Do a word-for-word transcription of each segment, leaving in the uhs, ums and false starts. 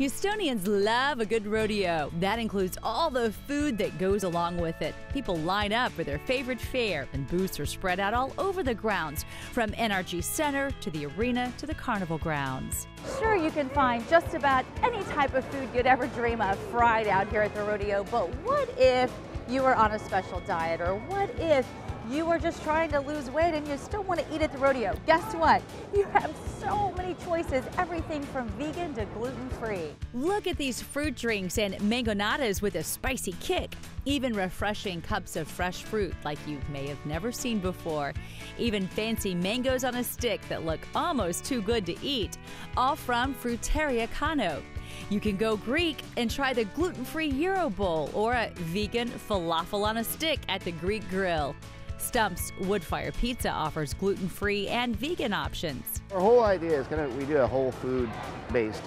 Houstonians love a good rodeo. That includes all the food that goes along with it. People line up for their favorite fare, and booths are spread out all over the grounds, from N R G Center to the arena to the carnival grounds. Sure, you can find just about any type of food you'd ever dream of fried out here at the rodeo, but what if you were on a special diet, or what if you were just trying to lose weight and you still want to eat at the rodeo? Guess what? You have so many choices, everything from vegan to gluten-free. Look at these fruit drinks and mangonadas with a spicy kick. Even refreshing cups of fresh fruit like you may have never seen before. Even fancy mangoes on a stick that look almost too good to eat. All from Fruteria Cano. You can go Greek and try the gluten-free Euro Bowl or a vegan falafel on a stick at the Greek Grill. Stump's Woodfire Pizza offers gluten-free and vegan options. Our whole idea is kind of, we do a whole food-based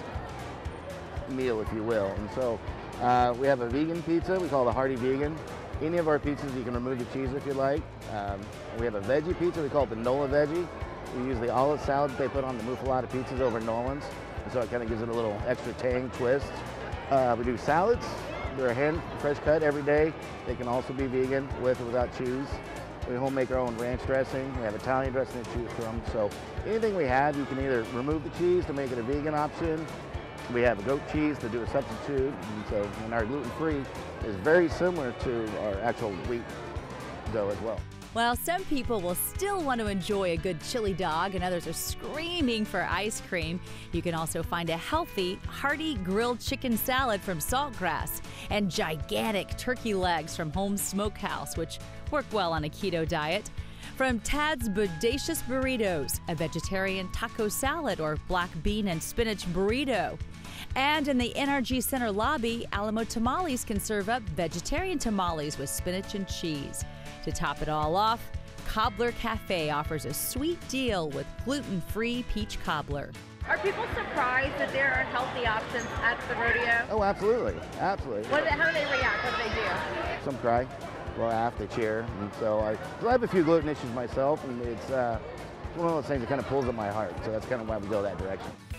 meal, if you will. And so uh, we have a vegan pizza, we call it a hearty vegan. Any of our pizzas, you can remove the cheese if you like. Um, we have a veggie pizza, we call it the Nola Veggie. We use the olive salad that they put on the muffalata pizzas over in Nolan's. And so it kind of gives it a little extra tang twist. Uh, we do salads. They're hand fresh cut every day. They can also be vegan with or without cheese. We home make our own ranch dressing. We have Italian dressing to choose from. So anything we have, you can either remove the cheese to make it a vegan option. We have a goat cheese to do a substitute. And so and our gluten-free is very similar to our actual wheat dough as well. While some people will still want to enjoy a good chili dog and others are screaming for ice cream, you can also find a healthy, hearty grilled chicken salad from Saltgrass and gigantic turkey legs from Home Smokehouse, which work well on a keto diet. From Tad's Bodacious Burritos, a vegetarian taco salad or black bean and spinach burrito. And in the N R G Center lobby, Alamo Tamales can serve up vegetarian tamales with spinach and cheese. To top it all off, Cobbler Cafe offers a sweet deal with gluten-free peach cobbler. Are people surprised that there are healthy options at the rodeo? Oh, absolutely, absolutely. What, how do they react? What do they do? Some cry, laugh, they cheer. And so I, so I have a few gluten issues myself, and it's uh, one of those things that kind of pulls at my heart. So that's kind of why we go that direction.